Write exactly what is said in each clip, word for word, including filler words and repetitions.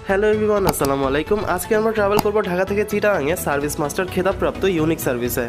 Hello everyone, আসসালামু আলাইকুম। আজকে আমরা ট্রাভেল করব ঢাকা থেকে চিটাগাংয়ে সার্ভিস মাস্টার খেতাবপ্রাপ্ত ইউনিক সার্ভিসে।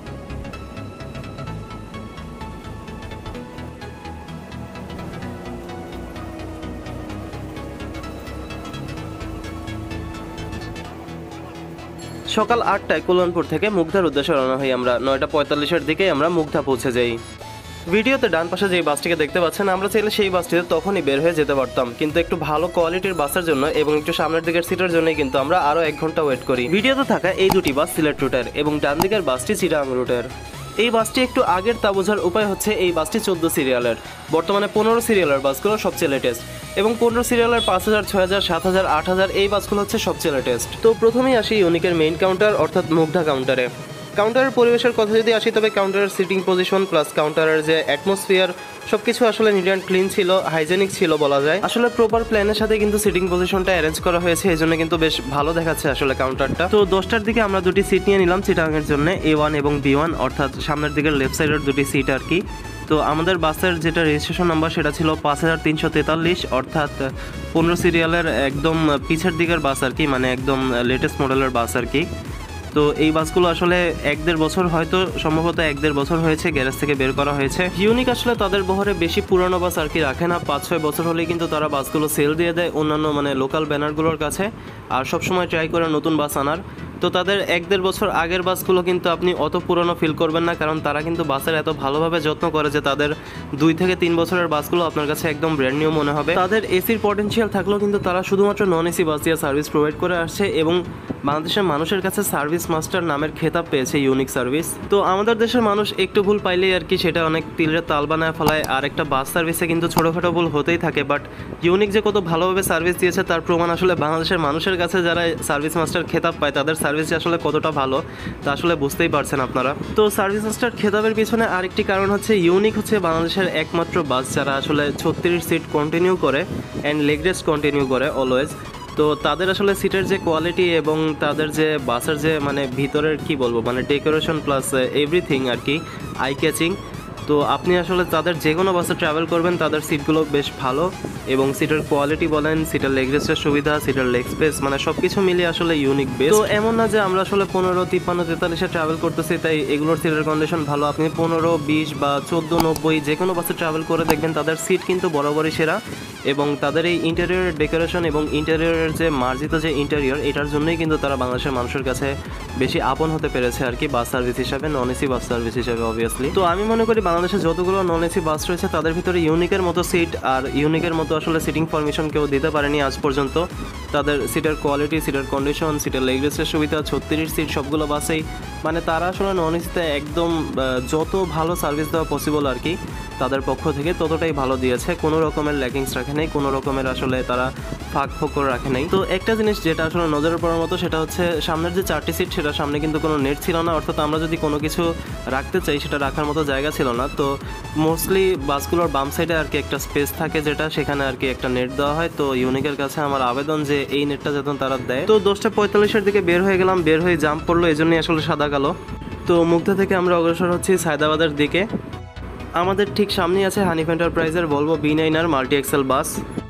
সকাল আটটায় কল্যাণপুর থেকে মুগধার উদ্দেশ্যে রওনা হই আমরা। নয়টা পঁয়তাল্লিশের দিকে আমরা মুগধা পৌঁছে যাই। ভিডিওতে ডান পাশে যে বাসটিকে দেখতে পাচ্ছেন, আমরা চাইলে সেই বাসটিতে তখনই বের হয়ে যেতে পারতাম, কিন্তু একটু ভালো কোয়ালিটির বাসের জন্য এবং একটু সামনের দিকের সিটের জন্যই কিন্তু আমরা আরও এক ঘন্টা ওয়েট করি। ভিডিওতে থাকা এই দুটি বাস সিলেট রুটের এবং ডান দিকের বাসটি চিটাগাং রুটের। এই বাসটি একটু আগের তা বোঝার উপায় হচ্ছে এই বাসটি চোদ্দো সিরিয়ালের। বর্তমানে পনেরো সিরিয়ালের বাসগুলো সবচেয়ে লেটেস্ট এবং পনেরো সিরিয়ালের পাঁচ হাজার ছয় হাজার সাত হাজার আট হাজার এই বাসগুলো হচ্ছে সবচেয়ে লেটেস্ট। তো প্রথমেই আসি ইউনিকের মেইন কাউন্টার অর্থাৎ মুগধা কাউন্টারে। কাউন্টারের পরিবেশের কথা যদি আসি, তবে কাউন্টারের সিটিং পজিশন প্লাস কাউন্টারের যে অ্যাটমসফিয়ার সব কিছু আসলে নিট অ্যান্ড ক্লিন ছিল, হাইজেনিক ছিল বলা যায়। আসলে প্রপার প্ল্যানের সাথে কিন্তু সিটিং পজিশনটা অ্যারেঞ্জ করা হয়েছে, এই জন্য কিন্তু বেশ ভালো দেখাচ্ছে আসলে কাউন্টারটা। তো দশটার দিকে আমরা দুটি সিট নিয়ে নিলাম চিটাগাংয়ের জন্য, এ ওয়ান এবং বি ওয়ান, অর্থাৎ সামনের দিকের লেফট সাইডের দুটি সিট আর কি। তো আমাদের বাসের যেটা রেজিস্ট্রেশন নাম্বার সেটা ছিল পাঁচ হাজার তিনশো তেতাল্লিশ, অর্থাৎ পনেরো সিরিয়ালের একদম পিছের দিকের বাস আর কি, মানে একদম লেটেস্ট মডেলের বাস আর কি। তো এই বাসগুলো আসলে এক দেড় বছর, হয়তো সম্ভবত এক দেড় বছর হয়েছে গ্যারেজ থেকে বের করা হয়েছে। ইউনিক আসলে তাদের বহরে বেশি পুরানো বাস আর কি রাখে না, পাঁচ ছয় বছর হলেই কিন্তু তারা বাসগুলো সেল দিয়ে দেয় অন্যান্য মানে লোকাল ব্যানারগুলোর কাছে, আর সবসময় ট্রাই করে নতুন বাস আনার। তো তাদের এক দেড় বছর আগের বাসগুলো কিন্তু আপনি অত পুরনো ফিল করবেন না, কারণ তারা কিন্তু বাসের এত ভালোভাবে যত্ন করে যে তাদের দুই থেকে তিন বছরের বাসগুলো আপনার কাছে একদম ব্র্যান্ড নিউ মনে হবে। তাদের এসির পটেনশিয়াল থাকলেও কিন্তু তারা শুধুমাত্র নন এসি বাস দিয়ে সার্ভিস প্রোভাইড করে আসছে এবং বাংলাদেশের মানুষের কাছে সার্ভিস মাস্টার নামের খেতাব পেয়েছে ইউনিক সার্ভিস। তো আমাদের দেশের মানুষ একটু ভুল পাইলেই আর কি সেটা অনেক তিলের তাল বানায় ফেলায়, আর একটা বাস সার্ভিসে কিন্তু ছোটোখাটো ভুল হতেই থাকে। বাট ইউনিক যে কত ভালোভাবে সার্ভিস দিয়েছে তার প্রমাণ আসলে বাংলাদেশের মানুষের কাছে যারা সার্ভিস মাস্টার খেতাব পায় তাদের সার্ভিস আসলে কতটা ভালো তা আসলে বুঝতেই পারছেন আপনারা। তো সার্ভিস মাস্টার খেতাবের পিছনে আরেকটি কারণ হচ্ছে ইউনিক হচ্ছে বাংলাদেশের একমাত্র বাস যারা আসলে ছত্রিশ সিট কন্টিনিউ করে অ্যান্ড লেগ রেস্ট কন্টিনিউ করে অলওয়েজ। তো তাদের আসলে সিটের যে কোয়ালিটি এবং তাদের যে বাসের যে মানে ভিতরের কি বলবো মানে ডেকোরেশন প্লাস এভরিথিং আর কি আই ক্যাচিং। তো আপনি আসলে তাদের যে কোনো বাসে ট্রাভেল করবেন তাদের সিটগুলো বেশ ভালো এবং সিটের কোয়ালিটি বলেন, সিটের লেগ রেস্টের সুবিধা, সিটের লেগ স্পেস, মানে সব কিছু মিলিয়ে আসলে ইউনিক বেস্ট। তো এমন না যে আমরা আসলে পনেরো তিপ্পান্ন তেতাল্লিশে ট্রাভেল করতেছি তাই এগুলোর সিটের কন্ডিশন ভালো। আপনি পনেরো বিশ বা চোদ্দো নব্বই যে কোনো বাসে ট্রাভেল করে দেখবেন তাদের সিট কিন্তু বরাবরই সেরা এবং তাদের এই ইন্টেরিয়র ডেকোরেশন এবং ইন্টেরিয়রের যে মার্জিত যে ইন্টেরিয়র এটার জন্যই কিন্তু তারা বাংলাদেশের মানুষের কাছে বেশি আপন হতে পেরেছে আর কি বাস সার্ভিস হিসাবে, নন এসি বাস সার্ভিস হিসাবে অবভিয়াসলি। তো আমি মনে করি বাংলাদেশে যতগুলো নন এসি বাস রয়েছে তাদের ভিতরে ইউনিকের মতো সিট আর ইউনিকের মতো আসলে সিটিং ফরমেশন কেউ দিতে পারেনি আজ পর্যন্ত। তাদের সিটের কোয়ালিটি, সিটের কন্ডিশন, সিটের লেগ রেস্টের সুবিধা, ছত্রিশ সিট সবগুলো বাসেই মানে তারা আসলে নন এসিতে একদম যত ভালো সার্ভিস দেওয়া পসিবল আর কি তাদের পক্ষ থেকে ততটাই ভালো দিয়েছে। কোনো রকমের ল্যাকিংস রাখে নেই, কোনো রকমের আসলে তারা ফাঁক ফোকর রাখে নাই। তো একটা জিনিস যেটা আসলে নজরে পড়ার মতো সেটা হচ্ছে সামনের যে চারটি সিট সেটা সামনে কিন্তু কোনো নেট ছিল না, অর্থাৎ আমরা যদি কোনো কিছু রাখতে চাই সেটা রাখার মতো জায়গা ছিল না। তো মোস্টলি বাসগুলোর বাম সাইডে আর কি একটা স্পেস থাকে যেটা সেখানে আর কি একটা নেট দেওয়া হয়। তো ইউনিকের কাছে আমার আবেদন যে এই নেটটা যাতে তারা দেয়। তো দশটা পঁয়তাল্লিশের দিকে বের হয়ে গেলাম, বের হয়ে জাম্প পড়লো, এই জন্যই আসলে সাদা কালো। তো মুগধা থেকে আমরা অগ্রসর হচ্ছি সায়দাবাদের দিকে। আমাদের ঠিক সামনেই আছে হানিফ এন্টারপ্রাইজের ভলভো বি নাইন আর মাল্টি এক্সেল বাস।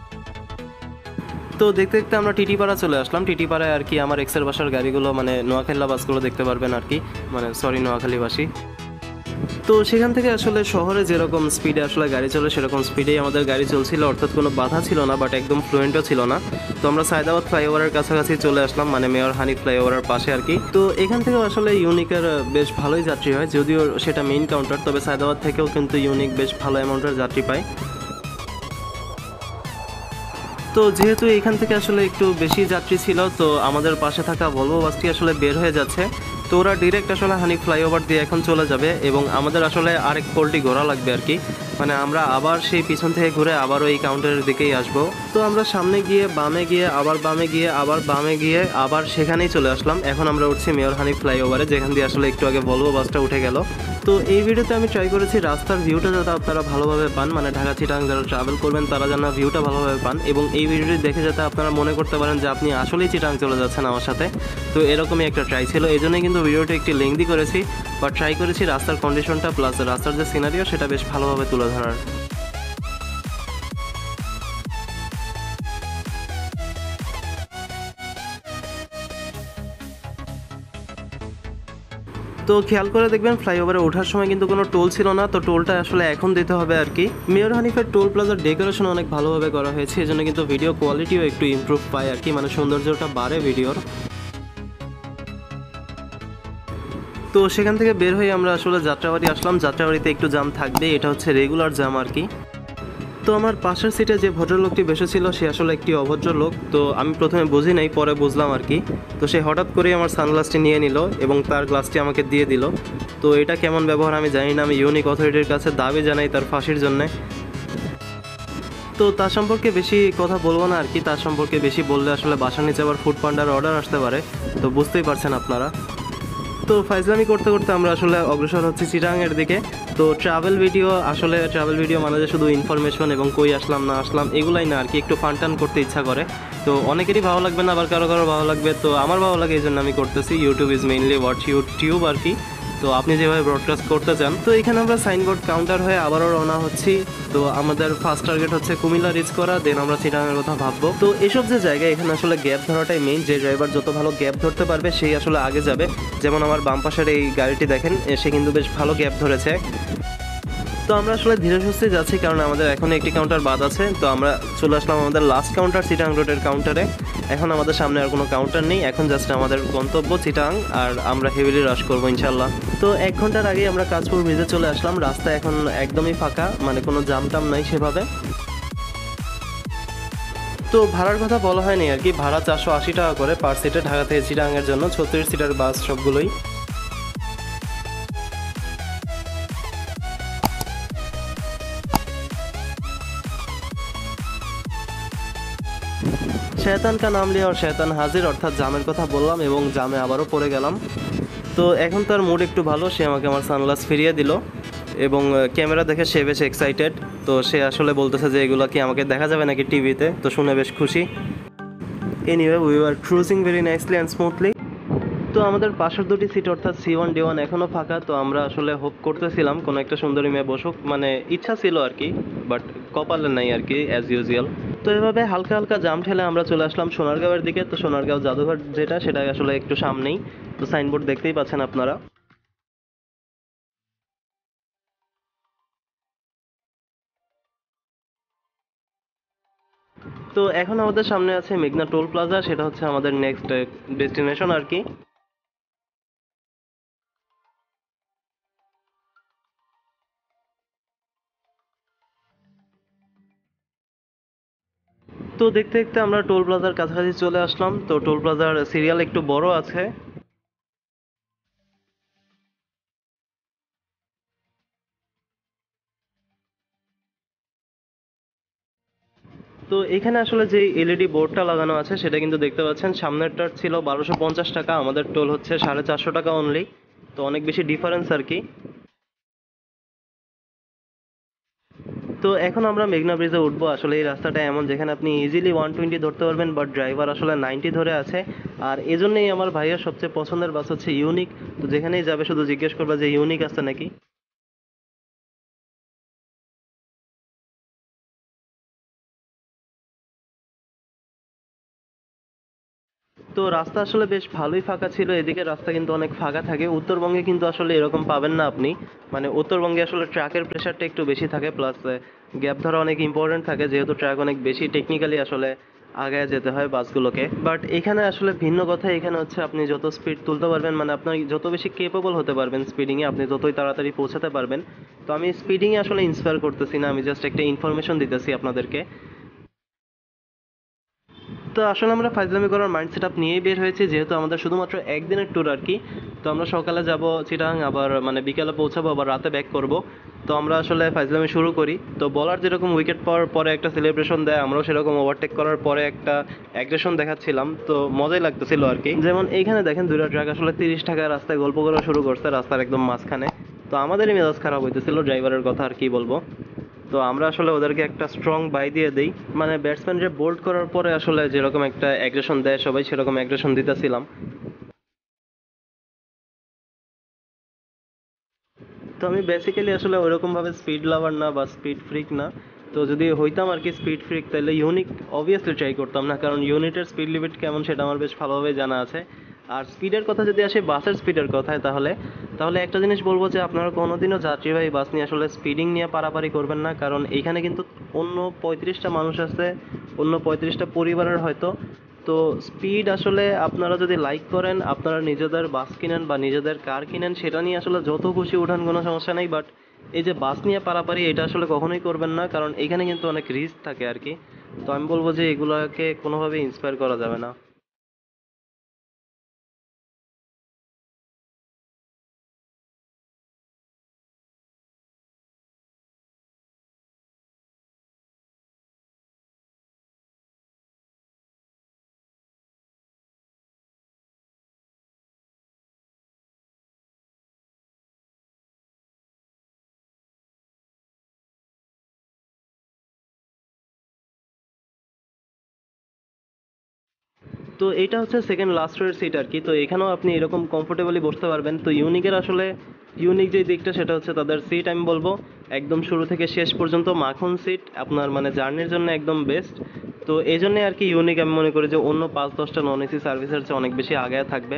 তো দেখতে দেখতে আমরা টিটিপাড়া চলে আসলাম। টিটিপাড়ায় আর কি আমার এক্সেল বাসার গাড়িগুলো মানে নোয়াখালী বাসগুলো দেখতে পারবেন আর কি, মানে সরি নোয়াখালীবাসী। তো সেখান থেকে আসলে শহরে যেরকম স্পিডে আসলে গাড়ি চলে সেরকম স্পিডেই আমাদের গাড়ি চলছিল, অর্থাৎ কোনো বাধা ছিল না বাট একদম ফ্লুয়েন্টও ছিল না। তো আমরা সায়দাবাদ ফ্লাইওভারের কাছাকাছি চলে আসলাম, মানে মেয়র হানিফ ফ্লাইওভারের পাশে আর কি। তো এখান থেকেও আসলে ইউনিকের বেশ ভালোই যাত্রী হয়, যদিও সেটা মেইন কাউন্টার, তবে সায়দাবাদ থেকেও কিন্তু ইউনিক বেশ ভালো অ্যামাউন্টের যাত্রী পায়। তো যেহেতু এখান থেকে আসলে একটু বেশি যাত্রী ছিল তো আমাদের পাশে থাকা ভলভো বাসটি আসলে বের হয়ে যাচ্ছে। তো ওরা ডিরেক্ট আসলে হানিফ ফ্লাইওভার দিয়ে এখন চলে যাবে এবং আমাদের আসলে আরেক পোলটি ঘোরা লাগবে আর কি, মানে আমরা আবার সেই পিছন থেকে ঘুরে আবারও এই কাউন্টারের দিকেই আসবো। তো আমরা সামনে গিয়ে বামে গিয়ে আবার বামে গিয়ে আবার বামে গিয়ে আবার সেখানেই চলে আসলাম। এখন আমরা উঠছি মেয়র হানিফ ফ্লাইওভারে, যেখান দিয়ে আসলে একটু আগে ভলভো বাসটা উঠে গেল। তো এই ভিডিওতে আমি ট্রাই করেছি রাস্তার ভিউটা যাতে আপনারা ভালোভাবে পান, মানে ঢাকা চিটাগাং যারা ট্রাভেল করবেন তারা যেন ভিউটা ভালোভাবে পান এবং এই ভিডিওটি দেখে যাতে আপনারা মনে করতে পারেন যে আপনি আসলেই চিটাগাং চলে যাচ্ছেন আমার সাথে। তো এরকমই একটা ট্রাই ছিল, এই জন্যই কিন্তু ভিডিওটা একটি লেংদি করেছি, বা ট্রাই করেছি রাস্তার কন্ডিশনটা প্লাস রাস্তার যে সিনারিও সেটা বেশ ভালোভাবে তুলে ধরার। তো খেয়াল করে দেখবেন ফ্লাইওভারে ওঠার সময় কিন্তু কোনো টোল ছিল না, তো টোলটা আসলে এখন দিতে হবে আর কি। মেয়র হানিফের টোল প্লাজার ডেকোরেশন অনেক ভালোভাবে করা হয়েছে, এই জন্য কিন্তু ভিডিও কোয়ালিটিও একটু ইমপ্রুভ পায় আর কি, মানে সৌন্দর্যটা বাড়ে ভিডিওর। তো সেখান থেকে বের হয়ে আমরা আসলে যাত্রাবাড়ি আসলাম। যাত্রাবাড়িতে একটু জাম থাকবে, এটা হচ্ছে রেগুলার জাম আর কি। তো আমার পাশের সিটে যে ভদ্রলোকটি বসেছিল সে আসলে একটি অভদ্র লোক, তো আমি প্রথমে বুঝি নাই, পরে বুঝলাম আর কি। তো সে হঠাৎ করেই আমার সানগ্লাসটি নিয়ে নিল এবং তার গ্লাসটি আমাকে দিয়ে দিল। তো এটা কেমন ব্যবহার আমি জানি না, আমি ইউনিক অথরিটির কাছে দাবি জানাই তার ফাঁসির জন্যে। তো তার সম্পর্কে বেশি কথা বলবো না আর কি, তার সম্পর্কে বেশি বললে আসলে বাসার নিচে আবার ফুড পান্ডার অর্ডার আসতে পারে, তো বুঝতেই পারছেন আপনারা। তো ফাইজলামি করতে করতে আমরা আসলে অগ্রসর হচ্ছি চিটাগাংয়ের দিকে। তো ট্রাভেল ভিডিও আসলে ট্রাভেল ভিডিও মানে যে শুধু ইনফরমেশন এবং কই আসলাম না আসলাম এগুলাই না আর কি, একটু ফান টান করতে ইচ্ছা করে। তো অনেকেরই ভালো লাগবে না, আবার কারো কারো ভালো লাগবে, তো আমার ভালো লাগে এই জন্য আমি করতেছি। YouTube is mainly watch YouTube আর কি, তো আপনি যেভাবে ব্রডকাস্ট করতে চান। তো এখানে আমরা সাইনবোর্ড কাউন্টার হয়ে আবারও রওনা হচ্ছি। তো আমাদের ফার্স্ট টার্গেট হচ্ছে কুমিল্লা রিচ করা, দেন আমরা চিটাগাংয়ের কথা ভাববো। তো এসব যে জায়গায় এখানে আসলে গ্যাপ ধরাটাই মেইন, যে ড্রাইভার যত ভালো গ্যাপ ধরতে পারবে সেই আসলে আগে যাবে। যেমন আমার বাম পাশের এই গাড়িটি দেখেন, সে কিন্তু বেশ ভালো গ্যাপ ধরেছে। তো আমরা আসলে ধীরে সুস্থে যাচ্ছি, কারণ আমাদের এখন একটি কাউন্টার বাদ আছে। তো আমরা চলে আসলাম আমাদের লাস্ট কাউন্টার চিটাং রোডের কাউন্টারে। এখন আমাদের সামনে আর কোনো কাউন্টার নেই, এখন জাস্ট আমাদের গন্তব্য চিটাং, আর আমরা হেভিলি রাশ করবো ইনশাল্লাহ। তো এক ঘন্টার আগে আমরা কাঁচপুর ব্রিজে চলে আসলাম। রাস্তা এখন একদমই ফাঁকা, মানে কোনো জাম টাম নাই সেভাবে। তো ভাড়ার কথা বলা হয়নি আর কি, ভাড়া চারশো আশি টাকা করে পার সিটে, ঢাকা থেকে চিটাংয়ের জন্য ছত্রিশ সিটার বাস সবগুলোই। শয়তান কা নাম লিয়া আর শয়তান হাজির, অর্থাৎ জামের কথা বললাম এবং জামে আবারও পড়ে গেলাম। তো এখন তার মুড একটু ভালো, সে আমাকে আমার সানগ্লাস ফিরিয়ে দিল এবং ক্যামেরা দেখে সে বেশ এক্সাইটেড। তো সে আসলে বলতেছে যে এগুলো কি আমাকে দেখা যাবে নাকি টিভিতে, তো শুনে বেশ খুশি। Anyway we are cruising very nicely and smoothly. তো আমাদের পাশের দুটি সিট অর্থাৎ সি ওয়ান ডি ওয়ান এখনও ফাঁকা। তো আমরা আসলে হোপ করতেছিলাম কোনো একটা সুন্দরী মেয়ে বসুক, মানে ইচ্ছা ছিল আর কি, বাট কপালে নাই আর কি, অ্যাজ ইউজুয়াল। তো এভাবে হালকা হালকা জাম ঠেলে আমরা চলে আসলাম সোনারগাঁওয়ের দিকে। তো সোনারগাঁও জাদুঘর যেটা, সেটা আসলে একটু সামনেই, তো সাইনবোর্ড দেখতেই পাচ্ছেন আপনারা। তো এখন আমাদের সামনে আছে মেঘনা টোল প্লাজা, সেটা হচ্ছে আমাদের নেক্সট ডেস্টিনেশন আর কি। তো দেখতে দেখতে আমরা টোল প্লাজার কাছাকাছি চলে আসলাম। তো টোল প্লাজার সিরিয়াল একটু বড় আছে। তো এখানে আসলে যে এলইডি বোর্ডটা লাগানো আছে সেটা কিন্তু দেখতে পাচ্ছেন, সামনেরটার ছিল বারোশো পঞ্চাশ টাকা, আমাদের টোল হচ্ছে সাড়ে চারশো টাকা অনলি। তো অনেক বেশি ডিফারেন্স আর কি। তো এখন আমরা মেঘনা ব্রিজে উঠবো। আসলে এই রাস্তাটা এমন যেখানে আপনি ইজিলি ওয়ান টোয়েন্টি ধরতে পারবেন, বাট ড্রাইভার আসলে নাইনটি ধরে আছে। আর এজন্যই আমার ভাইয়ের সবচেয়ে পছন্দের বাস হচ্ছে ইউনিক। তো যেখানেই যাবে শুধু জিজ্ঞেস করবে যে ইউনিক আছে নাকি। তো রাস্তা আসলে বেশ ভালোই ফাঁকা ছিল, এদিকে রাস্তা কিন্তু অনেক ফাঁকা থাকে। উত্তরবঙ্গে কিন্তু আসলে এরকম পাবেন না আপনি, মানে উত্তরবঙ্গে আসলে ট্রাকের প্রেশারটা একটু বেশি থাকে, প্লাস গ্যাপ ধরা অনেক ইম্পর্টেন্ট থাকে, যেহেতু ট্রাক অনেক বেশি টেকনিক্যালি আসলে আগায় যেতে হয় বাসগুলোকে। বাট এখানে আসলে ভিন্ন কথা, এখানে হচ্ছে আপনি যত স্পিড তুলতে পারবেন, মানে আপনি যত বেশি কেপেবল হতে পারবেন স্পিডিংয়ে, আপনি ততই তাড়াতাড়ি পৌঁছাতে পারবেন। তো আমি স্পিডিংয়ে আসলে ইন্সপায়ার করতেছি না, আমি জাস্ট একটা ইনফরমেশন দিতেছি আপনাদেরকে। তো আসলে আমরা ফাইজলামি করার মাইন্ড সেট আপ নিয়েই বের হয়েছি, যেহেতু আমাদের শুধুমাত্র একদিনের ট্যুর আর কি। তো আমরা সকালে যাব চিটাং, আবার মানে বিকেলে পৌঁছাবো, আবার রাতে ব্যাক করব। তো আমরা আসলে ফাইজলামি শুরু করি। তো বলার যেরকম উইকেট পাওয়ার পরে একটা সেলিব্রেশন দেয়, আমরাও সেরকম ওভারটেক করার পরে একটা অ্যাগ্রেশন দেখাচ্ছিলাম। তো মজাই লাগতেছিল আর কি। যেমন এইখানে দেখেন দুইটা ট্রাক আসলে তিরিশ টাকায় রাস্তায় গল্প করা শুরু করছে, রাস্তার একদম মাঝখানে। তো আমাদেরই মেজাজ খারাপ হইতেছিল, ড্রাইভারের কথা আর কি বলবো। তো আমরা আসলে ওদেরকে একটা স্ট্রং বাই দিয়ে দেই, মানে ব্যাটসম্যান যে বোল্ড করার পরে আসলে যেরকম একটা অ্যাগ্রেশন দেয় সবাই, সেরকম অ্যাগ্রেশন দিতেছিলাম। তো আমি বেসিক্যালি আসলে ওইরকমভাবে স্পিড লাভার না বা স্পিড ফ্রিক না। তো যদি হইতাম আর কি স্পিড ফ্রিক, তাহলে ইউনিক অবভিয়াসলি ট্রাই করতাম না, কারণ ইউনিটের স্পিড লিমিট কেমন সেটা আমার বেশ ভালোভাবে জানা আছে। আর স্পিডের কথা যদি আসে, বাসের স্পিডের কথায়, তাহলে তাহলে একটা জিনিস বলবো যে আপনারা কোনোদিনও যাত্রীবাহী বাস নিয়ে আসলে স্পিডিং নিয়ে পারাপারি করবেন না, কারণ এইখানে কিন্তু অন্য পঁয়ত্রিশটা মানুষ আছে, অন্য পঁয়ত্রিশটা পরিবারের হয়তো। তো স্পিড আসলে আপনারা যদি লাইক করেন, আপনারা নিজেদের বাস কিনেন বা নিজেদের কার কিনেন, সেটা নিয়ে আসলে যত খুশি উঠান, কোনো সমস্যা নেই। বাট এই যে বাস নিয়ে পারাপারি, এটা আসলে কখনোই করবেন না, কারণ এখানে কিন্তু অনেক রিস্ক থাকে আর কি। তো আমি বলবো যে এগুলাকে কোনোভাবেই ইন্সপায়ার করা যাবে না। তো এটা হচ্ছে সেকেন্ড লাস্ট রোয়ের সিট আর কি। তো এখানেও আপনি এরকম কমফোর্টেবলি বসতে পারবেন। তো ইউনিকের আসলে ইউনিক যে দিকটা সেটা হচ্ছে তাদের সিট, আমি বলবো একদম শুরু থেকে শেষ পর্যন্ত মাখন সিট, আপনার মানে জার্নির জন্য একদম বেস্ট। তো এই জন্যে আর কি ইউনিক আমি মনে করি যে অন্য পাঁচ দশটা নন এসি সার্ভিসের চেয়ে অনেক বেশি আগে থাকবে।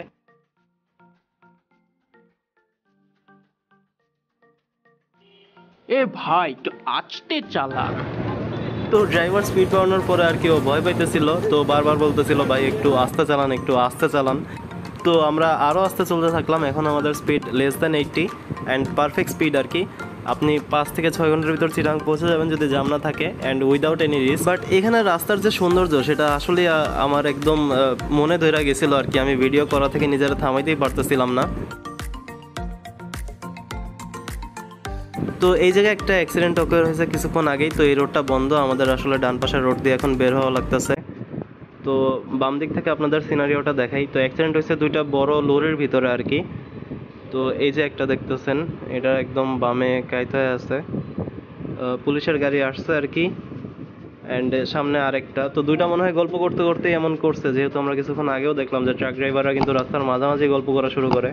এ ভাই একটু আস্তে চালা। তো ড্রাইভার স্পিড বাড়ানোর পরে আর কি ও ভয় পাইতেছিল, তো বারবার বলতেছিল ভাই একটু আস্তে চালান, একটু আস্তে চালান। তো আমরা আরও আস্তে চলতে থাকলাম। এখন আমাদের speed less than eighty and perfect speed আর কি। আপনি পাঁচ থেকে ছয় ঘন্টার ভিতর চিরাং পৌঁছে যাবেন যদি জ্যাম না থাকে and without any risk. But এখানে রাস্তার যে সৌন্দর্য সেটা আসলে আমার একদম মনে ধরে গেছিলো আর কি। আমি ভিডিও করা থেকে নিজেরা থামাইতেই পারতেছিলাম না। তো এই জায়গায় একটা অ্যাক্সিডেন্ট অকার হয়েছে কিছুক্ষণ আগেই। তো এই রোডটা বন্ধ, আমাদের আসলে ডান পাশের রোড দিয়ে এখন বের হওয়া লাগতেছে। তো বাম দিক থেকে আপনাদের সিনারিওটা দেখাই। তো অ্যাক্সিডেন্ট হয়েছে দুইটা বড় লরির ভিতরে আর কি। তো এই যে একটা দেখতেছেন, এটা একদম বামে কায়তায় আছে, পুলিশের গাড়ি আসছে আর কি। অ্যান্ড সামনে আরেকটা। তো দুইটা মনে হয় গল্প করতে করতে এমন করছে, যেহেতু আমরা কিছুক্ষণ আগেও দেখলাম যে ট্রাক ড্রাইভাররা কিন্তু রাস্তার মাঝামাঝি গল্প করা শুরু করে।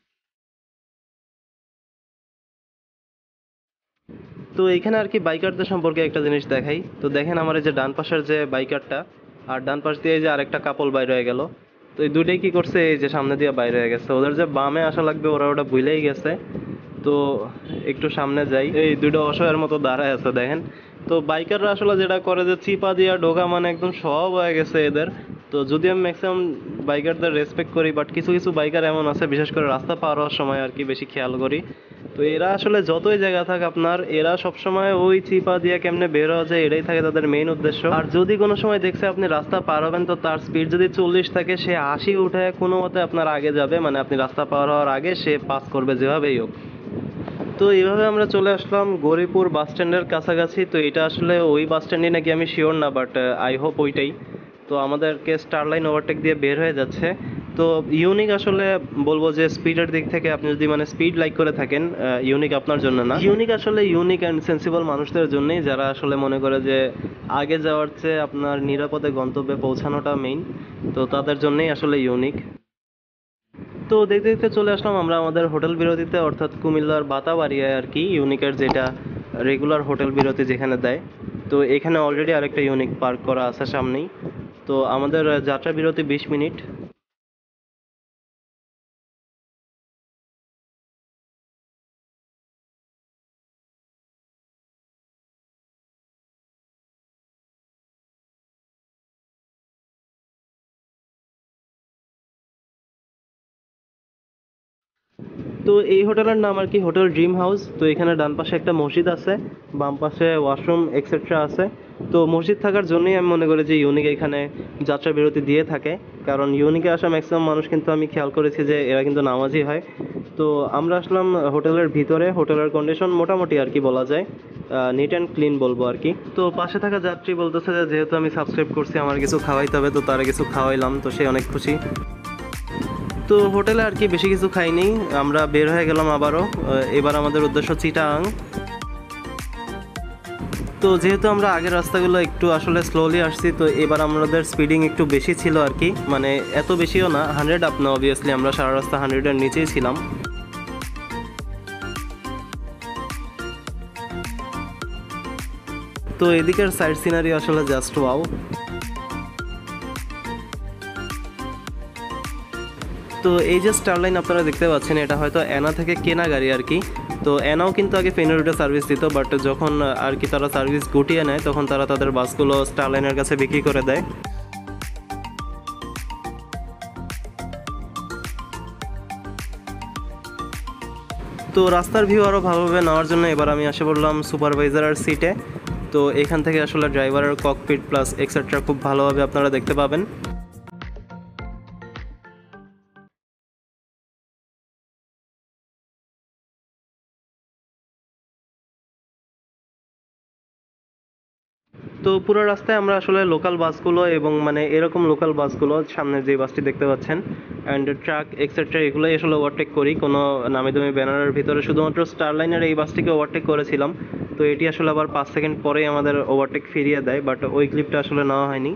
তো এইখানে আর কি বাইকারদের সম্পর্কে একটা জিনিস দেখাই। তো দেখেন আমার এই যে ডান পাশের যে বাইকারটা, আর ডান পাশ দিয়ে যে আরেকটা কাপল বাইরে হয়ে গেল। তো এই দুইটাই কি করছে, এই যে সামনে দিয়ে বাইরে হয়ে গেছে। ওদের যে বামে আসা লাগবে ওরা ওটা ভুলেই গেছে। তো একটু সামনে যাই, এই দুটো অসহায়ের মতো দাঁড়ায় আছে দেখেন। তো বাইকাররা আসলে যেটা করে যে চিপা দিয়া ঢোকা মানে একদম সব হয়ে গেছে এদের। তো যদি আমি ম্যাক্সিমাম বাইকারদের রেসপেক্ট করি, বাট কিছু কিছু বাইকার এমন আছে, বিশেষ করে রাস্তা পার হওয়ার সময় আর কি বেশি খেয়াল করি। তো এরা আসলে যতই জায়গা থাক আপনার, এরা সবসময় ওই চিপা দিয়ে কেমনে বের হওয়া যায় এটাই থাকে তাদের মেইন উদ্দেশ্য। আর যদি কোনো সময় দেখছে আপনি রাস্তা পার হবেন, তো তার স্পিড যদি চল্লিশ থাকে, সে আশি উঠে কোনো মতে আপনার আগে যাবে, মানে আপনি রাস্তা পার হওয়ার আগে সে পাস করবে যেভাবেই হোক। তো এইভাবে আমরা চলে আসলাম গৌরীপুর বাস স্ট্যান্ডের কাছাকাছি। তো এটা আসলে ওই বাস স্ট্যান্ডই নাকি আমি শিওর না, বাট আই হোপ ওইটাই। তো আমাদেরকে স্টারলাইন ওভারটেক দিয়ে বের হয়ে যাচ্ছে। তো ইউনিক আসলে বলবো যে স্পিডের দিক থেকে আপনি যদি মানে স্পিড লাইক করে থাকেন, ইউনিক আপনার জন্য না। ইউনিক আসলে ইউনিক অ্যান্ড সেন্সিবল মানুষদের জন্যই, যারা আসলে মনে করে যে আগে যাওয়ার চেয়ে আপনার নিরাপদে গন্তব্যে পৌঁছানোটা মেইন। তো তাদের জন্যই আসলে ইউনিক। তো দেখতে দেখতে চলে আসলাম আমরা আমাদের হোটেল বিরতিতে, অর্থাৎ কুমিল্লার বাতাবাড়িয়ায় আর কি, ইউনিকের যেটা রেগুলার হোটেল বিরতি যেখানে দেয়। তো এখানে অলরেডি আরেকটা ইউনিক পার্ক করা আছে সামনেই। তো আমাদের যাত্রা বিরতি বিশ মিনিট। তো এই হোটেলের নাম আর কি হোটেল ড্রিম হাউস। তো এখানে ডান পাশে একটা মসজিদ আছে, বাম পাশে ওয়াশরুম এক্সেট্রা আছে। তো মসজিদ থাকার জন্যই আমি মনে করি যে ইউনিক এখানে যাত্রা বিরতি দিয়ে থাকে, কারণ ইউনিকে আসা ম্যাক্সিমাম মানুষ কিন্তু আমি খেয়াল করেছি যে এরা কিন্তু নামাজি হয়। তো আমরা আসলাম হোটেলের ভিতরে। হোটেলের কন্ডিশন মোটামুটি আর কি বলা যায় নিট অ্যান্ড ক্লিন বলবো আর কি। তো পাশে থাকা যাত্রী বলতেছে যে যেহেতু আমি সাবস্ক্রাইব করছি আমার কিছু খাওয়াইতে হবে, তো তারা কিছু খাওয়াইলাম, তো সে অনেক খুশি। তো হোটেলে আর কি বেশি কিছু খাইনি, আমরা বের হয়ে গেলাম আবারও। এবার আমাদের উদ্দেশ্য চিটাং। তো যেহেতু আমরা আগের রাস্তাগুলো একটু আসলে স্লোলি আসছি, তো এবার আমাদের স্পিডিং একটু বেশি ছিল আর কি, মানে এত বেশিও না, হান্ড্রেড আপ না অবভিয়াসলি, আমরা সারা রাস্তা হান্ড্রেডের নিচেই ছিলাম। তো এদিকের সাইড সিনারি আসলে জাস্ট ওয়াও। তো এই যে স্টারলাইন আপনারা দেখতে পাচ্ছেন, এটা হয়তো অ্যানা থেকে কেনা গাড়ি আর কি। তো অ্যানাও কিন্তু আগে ফেনী রুটে সার্ভিস দিত, বাট যখন আর কি তারা সার্ভিস গুটিয়ে নেয় তখন তারা তাদের বাসগুলো স্টারলাইনের কাছে বিক্রি করে দেয়। তো রাস্তার ভিউ আরও ভালোভাবে নেওয়ার জন্য এবার আমি আসে পড়লাম সুপারভাইজারের সিটে। তো এখান থেকে আসলে ড্রাইভারের ককপিট প্লাস এক্সেট্রা খুব ভালোভাবে আপনারা দেখতে পাবেন। তো পুরো রাস্তায় আমরা আসলে লোকাল বাসগুলো এবং মানে এরকম লোকাল বাসগুলো, সামনে যে বাসটি দেখতে পাচ্ছেন অ্যান্ড ট্রাক এক্সেট্রা, এগুলোই আসলে ওভারটেক করি কোনো নামি দামি ব্যানারের ভিতরে। শুধুমাত্র স্টারলাইনের এই বাসটিকে ওভারটেক করেছিলাম, তো এটি আসলে আবার পাঁচ সেকেন্ড পরেই আমাদের ওভারটেক ফিরিয়ে দেয়, বাট ওই ক্লিপটা আসলে নেওয়া হয়নি।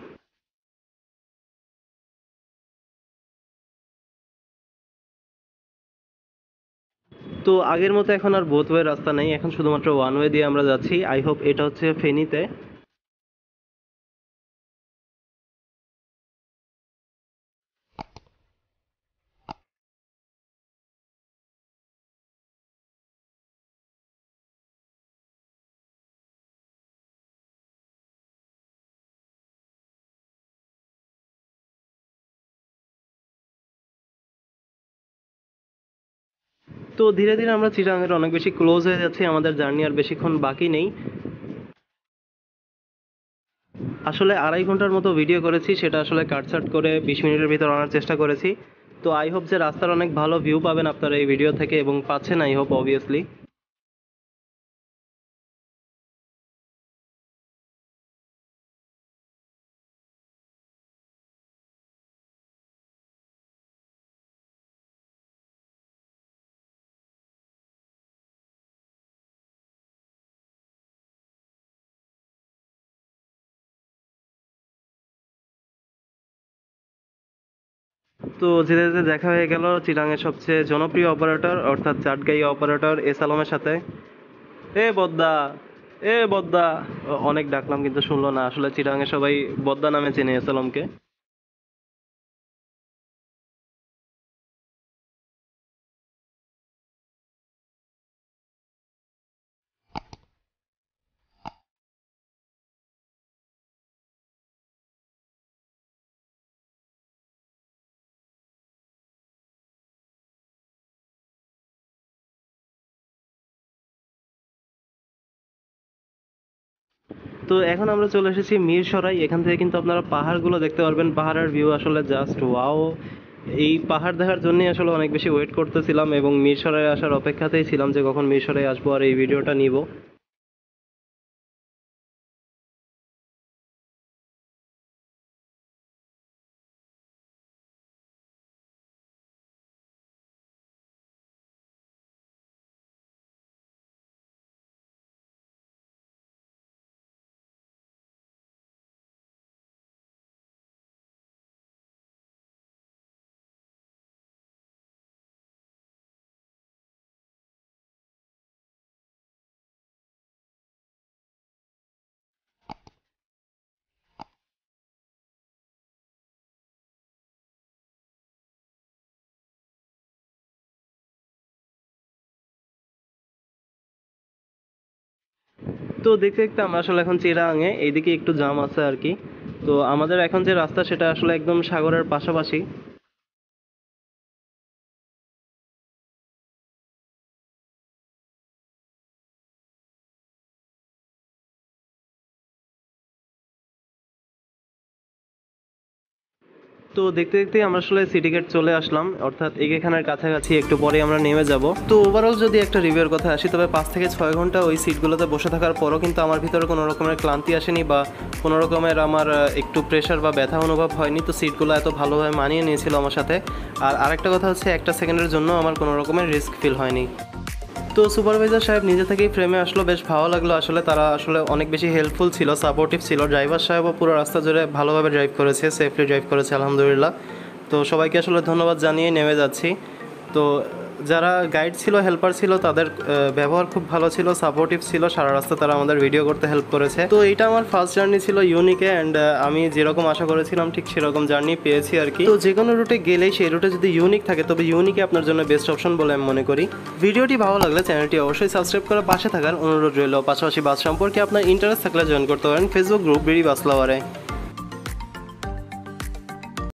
তো আগের মতো এখন আর বোথ ওয়ে রাস্তা নেই, এখন শুধুমাত্র ওয়ান ওয়ে দিয়ে আমরা যাচ্ছি। আই হোপ এটা হচ্ছে ফেনীতে। তো ধীরে ধীরে আমরা চিটাগাংয়ের অনেক বেশি ক্লোজ হয়ে যাচ্ছি, আমাদের জার্নি আর বেশিক্ষণ বাকি নেই। আসলে আড়াই ঘন্টার মতো ভিডিও করেছি, সেটা আসলে কাটছাট করে বিশ মিনিটের ভিতর আনার চেষ্টা করেছি। তো আই হোপ যে রাস্তার অনেক ভালো ভিউ পাবেন আপনারা এই ভিডিও থেকে, এবং পাচ্ছেন আই হোপ অবভিয়াসলি। তো যেতে যেতে দেখা হয়ে গেল চিটাগাংয়ের সবচেয়ে জনপ্রিয় অপারেটর অর্থাৎ চাটগাঁই অপারেটর এস আলমের সাথে। এ বদ্দা, এ বদ্দা, অ- অনেক ডাকলাম কিন্তু শুনলো না। আসলে চিটাগাংয়ে সবাই বদ্দা নামে চেনে এস আলমকে। তো এখন আমরা চলে এসেছি মিরসরাই। এখান থেকে কিন্তু আপনারা পাহাড়গুলো দেখতে পারবেন, পাহাড়ের ভিউ আসলে জাস্ট ওয়াও। এই পাহাড় দেখার জন্যই আসলে অনেক বেশি ওয়েট করতেছিলাম এবং মিরসরাই আসার অপেক্ষাতেই ছিলাম যে কখন মিরসরাই আসবো আর এই ভিডিওটা নিব। তো দেখতে দেখতে আমরা আসলে এখন চিরাঙে, এইদিকে একটু জাম আছে আর কি। তো আমাদের এখন যে রাস্তা সেটা আসলে একদম সাগরের পাশাপাশি। তো দেখতে দেখতে আমরা আসলে সিটি গেট চলে আসলাম, অর্থাৎ এখানের কাছাকাছি, একটু পরে আমরা নেমে যাব। তো ওভারঅল যদি একটা রিভিউর কথা আসি, তবে পাঁচ থেকে ছয় ঘন্টা ওই সিটগুলোতে বসে থাকার পরও কিন্তু আমার ভিতরে কোনো রকমের ক্লান্তি আসেনি বা কোনো রকমের আমার আহ, একটু প্রেশার বা ব্যথা অনুভব হয়নি। তো সিটগুলো এত ভালোভাবে মানিয়ে নিয়েছিল আমার সাথে। আর আরেকটা কথা হচ্ছে, একটা সেকেন্ডের জন্য আমার কোনো রকমের রিস্ক ফিল হয়নি। তো সুপারভাইজার সাহেব নিজে থেকেই ফ্রেমে আসলো, বেশ ভালো লাগলো। আসলে তারা আসলে অনেক বেশি হেল্পফুল ছিল, সাপোর্টিভ ছিল। ড্রাইভার সাহেবও পুরো রাস্তা জুড়ে ভালোভাবে ড্রাইভ করেছে, সেফলি ড্রাইভ করেছে আলহামদুলিল্লাহ। তো সবাইকে আসলে ধন্যবাদ জানিয়ে নেমে যাচ্ছি। তো যারা গাইড ছিল, হেল্পার ছিল, তাদের আহ, ব্যবহার খুব ভালো ছিল, সাপোর্টিভ ছিল, সারা রাস্তা তারা আমাদের ভিডিও করতে হেল্প করেছে। তো এটা আমার ফার্স্ট জার্নি ছিল ইউনিকে, অ্যান্ড আমি যেরকম আশা করেছিলাম ঠিক সেরকম জার্নি পেয়েছি আর কি। তো যে কোনো রুটে গেলেই সেই রুটে যদি ইউনিক থাকে তবে ইউনিকে আপনার জন্য বেস্ট অপশন বলে আমি মনে করি। ভিডিওটি ভালো লাগলে চ্যানেলটি অবশ্যই সাবস্ক্রাইব করে পাশে থাকার অনুরোধ রইল। পাশাপাশি বাস সম্পর্কে আপনার ইন্টারেস্ট থাকলে জয়েন করতে পারেন ফেসবুক গ্রুপ বিডি বাস লাভারে।